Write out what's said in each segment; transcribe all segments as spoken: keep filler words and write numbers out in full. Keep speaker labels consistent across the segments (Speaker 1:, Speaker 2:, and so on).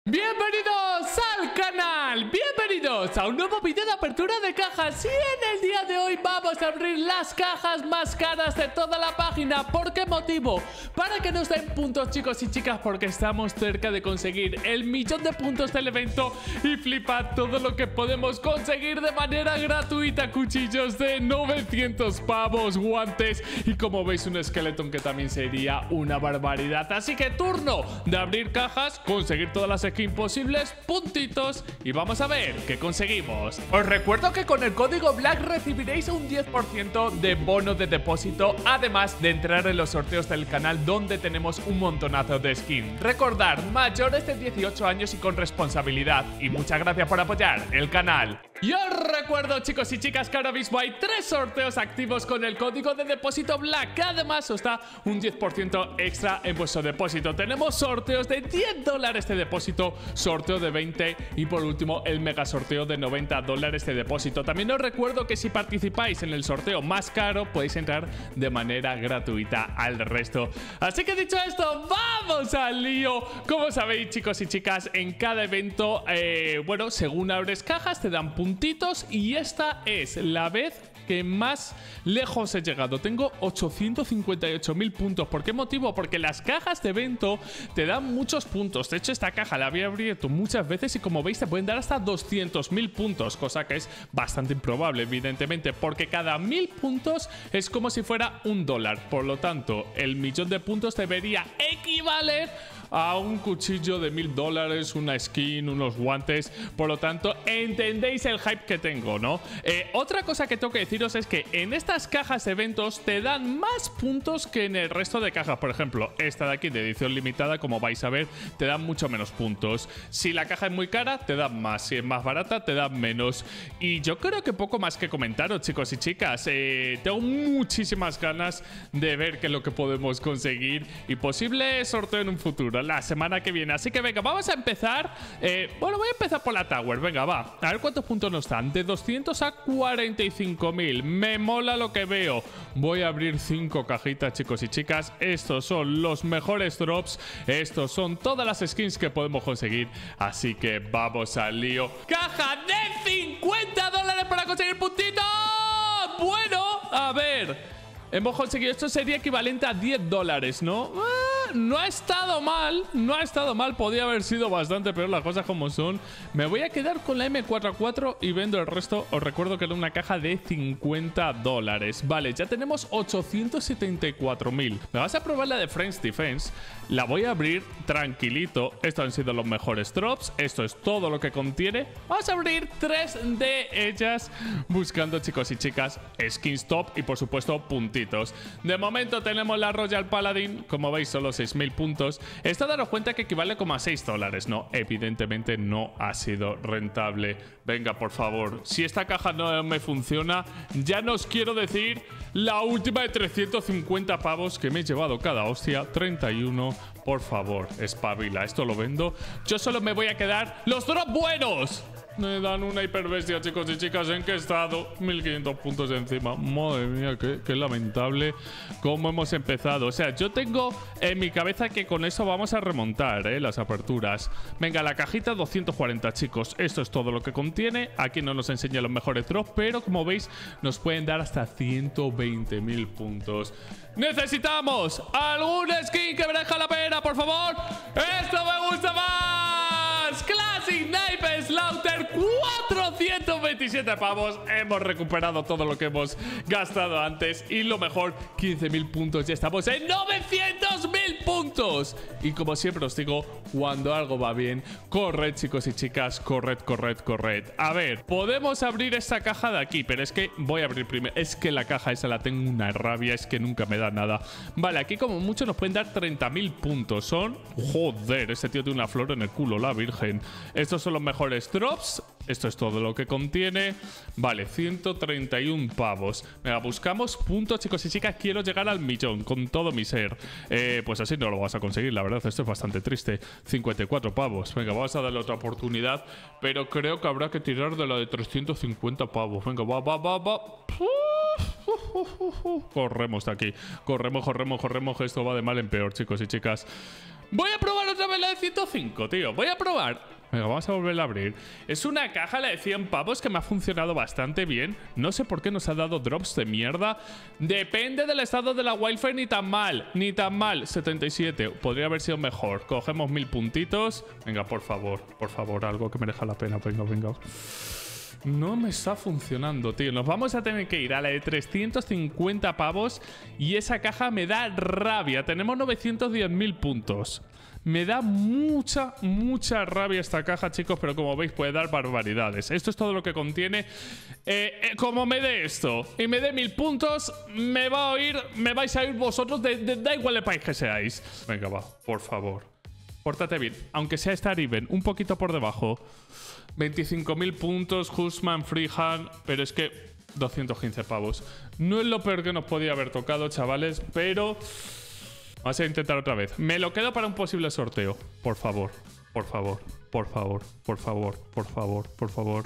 Speaker 1: Bienvenidos al canal, bienvenidos a un nuevo vídeo de apertura de cajas. Y en el día de hoy vamos a abrir las cajas más caras de toda la página. ¿Por qué motivo? Para que nos den puntos, chicos y chicas, porque estamos cerca de conseguir el millón de puntos del evento. Y flipad todo lo que podemos conseguir de manera gratuita: cuchillos de novecientos pavos, guantes y, como veis, un esqueleto que también sería una barbaridad. Así que turno de abrir cajas, conseguir todas las skins posibles, puntitos, y vamos a ver qué conseguimos. Os recuerdo que con el código Black recibiréis un diez por ciento de bono de depósito, además de entrar en los sorteos del canal, donde tenemos un montonazo de skins. Recordar, mayores de dieciocho años y con responsabilidad. Y muchas gracias por apoyar el canal. Y os recuerdo, chicos y chicas, que ahora mismo hay tres sorteos activos con el código de depósito Black, que además os da un diez por ciento extra en vuestro depósito. Tenemos sorteos de diez dólares de depósito, sorteo de veinte y por último el mega sorteo de noventa dólares de depósito. También os recuerdo que si participáis en el sorteo más caro podéis entrar de manera gratuita al resto. Así que dicho esto, ¡vamos al lío! Como sabéis, chicos y chicas, en cada evento, eh, bueno, según abres cajas te dan puntitos, y esta es la vez que más lejos he llegado. Tengo ochocientos cincuenta y ocho mil puntos. ¿Por qué motivo? Porque las cajas de evento te dan muchos puntos. De hecho, esta caja la había abierto muchas veces y, como veis, te pueden dar hasta doscientos mil puntos, cosa que es bastante improbable, evidentemente, porque cada mil puntos es como si fuera un dólar. Por lo tanto, el millón de puntos debería equivaler a un cuchillo de mil dólares, una skin, unos guantes. Por lo tanto, entendéis el hype que tengo, ¿no? Eh, otra cosa que tengo que deciros es que en estas cajas de eventos te dan más puntos que en el resto de cajas. Por ejemplo, esta de aquí de edición limitada, como vais a ver, te dan mucho menos puntos. Si la caja es muy cara, te dan más. Si es más barata, te dan menos. Y yo creo que poco más que comentaros, chicos y chicas. Eh, tengo muchísimas ganas de ver qué es lo que podemos conseguir y posible sorteo en un futuro, la semana que viene. Así que venga, vamos a empezar. eh, Bueno, voy a empezar por la Tower. Venga, va, a ver cuántos puntos nos dan. De doscientos a cuarenta y cinco mil. Me mola lo que veo. Voy a abrir cinco cajitas, chicos y chicas. Estos son los mejores drops. Estos son todas las skins que podemos conseguir. Así que vamos al lío. Caja de cincuenta dólares para conseguir puntitos. Bueno, a ver, hemos conseguido, esto sería equivalente a diez dólares, ¿no? Ah, no ha estado mal, no ha estado mal. Podía haber sido bastante peor, las cosas como son. Me voy a quedar con la M cuatro a cuatro y vendo el resto. Os recuerdo que era una caja de cincuenta dólares. Vale, ya tenemos ochocientos setenta y cuatro mil. Me vas a probar la de Friends Defense. La voy a abrir tranquilito. Estos han sido los mejores drops. Esto es todo lo que contiene. Vamos a abrir tres de ellas, buscando, chicos y chicas, skins top y, por supuesto, puntitos. De momento tenemos la Royal Paladin. Como veis, solo seis mil puntos. Esto, daros cuenta que equivale como a seis dólares. No, evidentemente no ha sido rentable. Venga, por favor, si esta caja no me funciona, ya no os quiero decir la última de trescientos cincuenta pavos que me he llevado cada hostia. Treinta y uno. Por favor, espabila. Esto lo vendo. Yo solo me voy a quedar los drops buenos. Me dan una hiperbestia, chicos y chicas. ¿En qué estado? mil quinientos puntos encima. Madre mía, qué, qué lamentable cómo hemos empezado. O sea, yo tengo en mi cabeza que con eso vamos a remontar, ¿eh? Las aperturas. Venga, la cajita doscientos cuarenta, chicos. Esto es todo lo que contiene. Aquí no nos enseña los mejores drops, pero como veis, nos pueden dar hasta ciento veinte mil puntos. ¡Necesitamos algún skin que merezca la pena, por favor! ¡Esto me gusta más! ¡Classic Knife Slaughter! cuatrocientos veintisiete pavos. Hemos recuperado todo lo que hemos gastado antes. Y lo mejor, quince mil puntos. Ya estamos en novecientos mil puntos. Y como siempre os digo, cuando algo va bien, corred, chicos y chicas. Corred, corred, corred. A ver, podemos abrir esta caja de aquí, pero es que voy a abrir primero. Es que la caja esa la tengo una rabia. Es que nunca me da nada. Vale, aquí como mucho nos pueden dar treinta mil puntos. Son... Joder, este tío tiene una flor en el culo, la virgen. Estos son los mejores drops. Esto es todo lo que contiene. Vale, ciento treinta y uno pavos. Venga, buscamos puntos, chicos y chicas. Quiero llegar al millón con todo mi ser. eh, Pues así no lo vas a conseguir, la verdad. Esto es bastante triste. cincuenta y cuatro pavos. Venga, vamos a darle otra oportunidad, pero creo que habrá que tirar de la de trescientos cincuenta pavos. Venga, va, va, va, va. Corremos de aquí. Corremos, corremos, corremos. Esto va de mal en peor, chicos y chicas. Voy a probar otra vez la de ciento cinco, tío. Voy a probar. Venga, vamos a volverla a abrir. Es una caja, la de cien pavos, que me ha funcionado bastante bien. No sé por qué nos ha dado drops de mierda. Depende del estado de la Wi-Fi, ni tan mal, ni tan mal. setenta y siete, podría haber sido mejor. Cogemos mil puntitos. Venga, por favor, por favor, algo que merezca la pena. Venga, venga. No me está funcionando, tío. Nos vamos a tener que ir a la de trescientos cincuenta pavos. Y esa caja me da rabia. Tenemos novecientos diez mil puntos. Me da mucha, mucha rabia esta caja, chicos, pero como veis puede dar barbaridades. Esto es todo lo que contiene. Eh, eh, como me dé esto y me dé mil puntos, me va a oír, me vais a oír vosotros, de, de, da igual el país que seáis. Venga, va, por favor. Pórtate bien, aunque sea estar even, un poquito por debajo. veinticinco mil puntos, Husman, Freehand, pero es que doscientos quince pavos. No es lo peor que nos podía haber tocado, chavales, pero... Vamos a intentar otra vez. Me lo quedo para un posible sorteo. Por favor, por favor, por favor, por favor, por favor, por favor.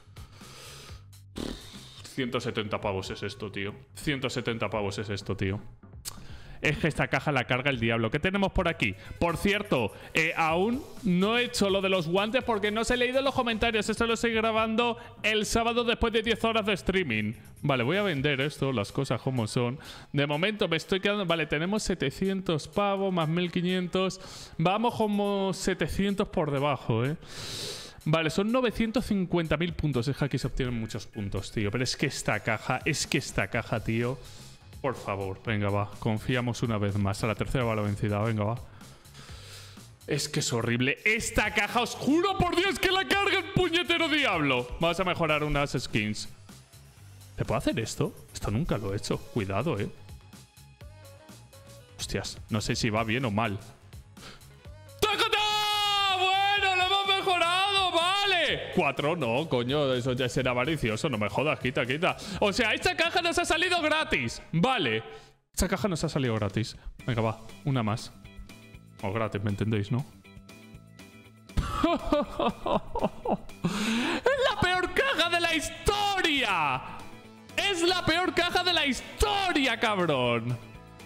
Speaker 1: ciento setenta pavos es esto, tío. ciento setenta pavos es esto, tío. Es que esta caja la carga el diablo. ¿Qué tenemos por aquí? Por cierto, eh, aún no he hecho lo de los guantes porque no os he leído los comentarios. Esto lo estoy grabando el sábado después de diez horas de streaming. Vale, voy a vender esto, las cosas como son. De momento me estoy quedando... Vale, tenemos setecientos pavos más mil quinientos. Vamos como setecientos por debajo, ¿eh? Vale, son novecientos cincuenta mil puntos. Es que aquí se obtienen muchos puntos, tío. Pero es que esta caja, es que esta caja, tío... Por favor, venga, va. Confiamos una vez más. A la tercera va la vencida. Venga, va. Es que es horrible. Esta caja, os juro por Dios que la carga el puñetero diablo. Vamos a mejorar unas skins. ¿Se puede hacer esto? Esto nunca lo he hecho. Cuidado, eh. Hostias, no sé si va bien o mal. Bueno, lo hemos mejorado, vale. Cuatro, no, coño, eso ya será avaricioso. No me jodas, quita, quita. O sea, esta caja nos ha salido gratis. Vale. Esta caja nos ha salido gratis. Venga, va, una más. O gratis, ¿me entendéis, no? ¡Es la peor caja de la historia! ¡Es la peor caja de la historia, cabrón!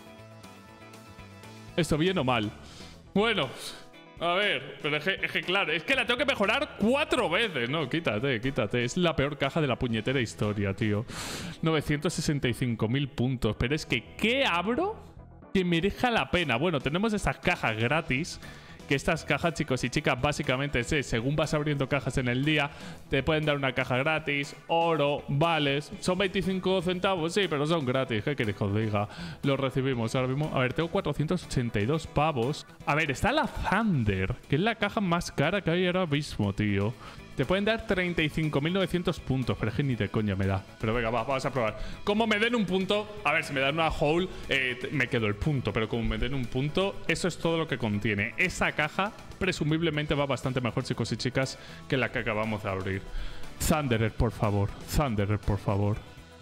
Speaker 1: ¿Esto bien o mal? Bueno, a ver, pero es que, es que claro, es que la tengo que mejorar cuatro veces. No, quítate, quítate. Es la peor caja de la puñetera historia, tío. novecientos sesenta y cinco mil puntos. Pero es que, ¿qué abro que merezca la pena? Bueno, tenemos estas cajas gratis. Que estas cajas, chicos y chicas, básicamente es, según vas abriendo cajas en el día, te pueden dar una caja gratis, oro, vales. Son veinticinco centavos, sí, pero son gratis. ¿Qué queréis que os diga? Los recibimos ahora mismo. A ver, tengo cuatrocientos ochenta y dos pavos. A ver, está la Thunder, que es la caja más cara que hay ahora mismo, tío. Te pueden dar treinta y cinco mil novecientos puntos, pero es que ni de coña me da. Pero venga, va, vamos a probar. Como me den un punto, a ver, si me dan una hole, eh, me quedo el punto. Pero como me den un punto, eso es todo lo que contiene. Esa caja, presumiblemente, va bastante mejor, chicos y chicas, que la que acabamos de abrir. Thunderer, por favor. Thunderer, por favor.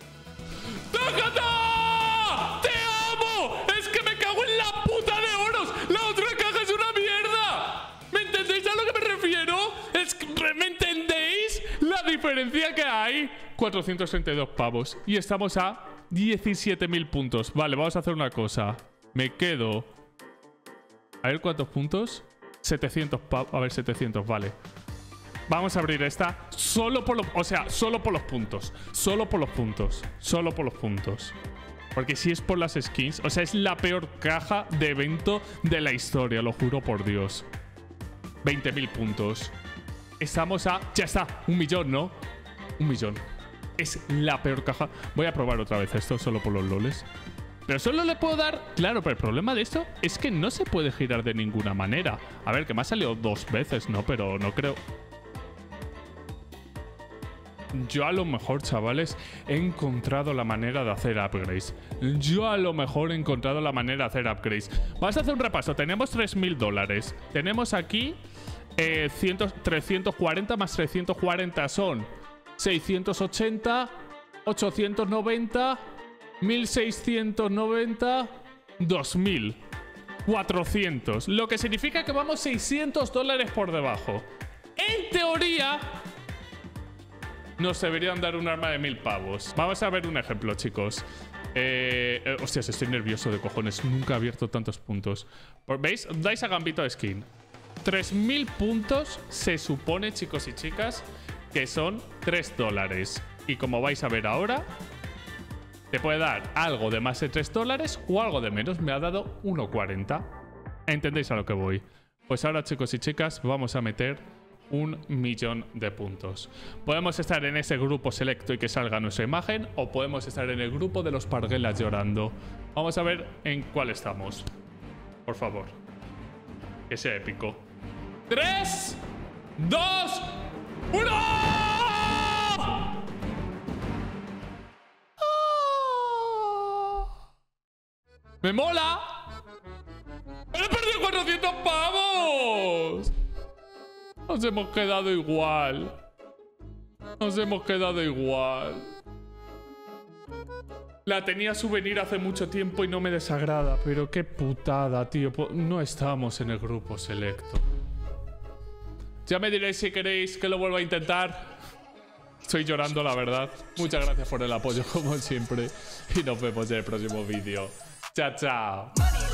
Speaker 1: ¡Tácata! ¡Te amo! ¡Es que me cago en la puta de oros! ¡La otra caja es una mierda! ¿Me entendéis a lo que me refiero? Es que... ¿Me entendéis la diferencia que hay? cuatrocientos treinta y dos pavos. Y estamos a diecisiete mil puntos. Vale, vamos a hacer una cosa. Me quedo... A ver cuántos puntos. setecientos pavos. A ver, setecientos, vale. Vamos a abrir esta solo por los... O sea, solo por los puntos. Solo por los puntos. Solo por los puntos. Porque si es por las skins... O sea, es la peor caja de evento de la historia. Lo juro por Dios. veinte mil puntos. Estamos a... Ya está, un millón, ¿no? Un millón. Es la peor caja. Voy a probar otra vez esto, solo por los loles. Pero solo le puedo dar... Claro, pero el problema de esto es que no se puede girar de ninguna manera. A ver, que me ha salido dos veces, ¿no? Pero no creo... Yo a lo mejor, chavales, he encontrado la manera de hacer upgrades. Yo a lo mejor he encontrado la manera de hacer upgrades. Vamos a hacer un repaso. Tenemos tres mil dólares. Tenemos aquí... Eh, cien, trescientos cuarenta más trescientos cuarenta son seiscientos ochenta, ochocientos noventa, mil seiscientos noventa, dos mil cuatrocientos. Lo que significa que vamos seiscientos dólares por debajo. En teoría, nos deberían dar un arma de mil pavos. Vamos a ver un ejemplo, chicos. Eh, eh, hostias, estoy nervioso de cojones. Nunca he abierto tantos puntos. ¿Veis? Dais a Gambito de Skin. tres mil puntos se supone, chicos y chicas, que son tres dólares. Y como vais a ver ahora, te puede dar algo de más de tres dólares o algo de menos. Me ha dado uno cuarenta. ¿Entendéis a lo que voy? Pues ahora, chicos y chicas, vamos a meter un millón de puntos. Podemos estar en ese grupo selecto y que salga nuestra imagen, o podemos estar en el grupo de los parguelas llorando. Vamos a ver en cuál estamos. Por favor. Que sea épico. ¡Tres! ¡Dos! ¡Uno! ¡Me mola! ¡He perdido cuatrocientos pavos! Nos hemos quedado igual. Nos hemos quedado igual. La tenía souvenir hace mucho tiempo y no me desagrada. Pero qué putada, tío. No estamos en el grupo selecto. Ya me diréis si queréis que lo vuelva a intentar. Estoy llorando, la verdad. Muchas gracias por el apoyo, como siempre. Y nos vemos en el próximo vídeo. Chao, chao.